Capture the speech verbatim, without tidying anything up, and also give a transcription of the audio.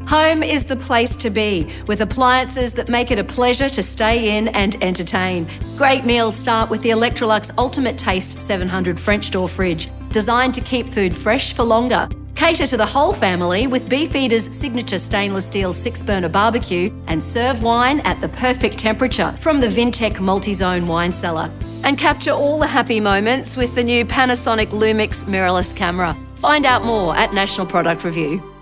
Home is the place to be, with appliances that make it a pleasure to stay in and entertain. Great meals start with the Electrolux Ultimate Taste seven hundred French door fridge, designed to keep food fresh for longer. Cater to the whole family with Beefeater's signature stainless steel six burner barbecue, and serve wine at the perfect temperature from the Vintec Multi Zone Wine Cellar. And capture all the happy moments with the new Panasonic Lumix Mirrorless camera. Find out more at National Product Review.